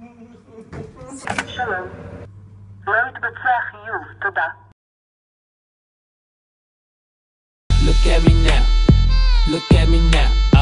שלום. לא מתבצע חיוב, תודה. Look at me now, look at me now.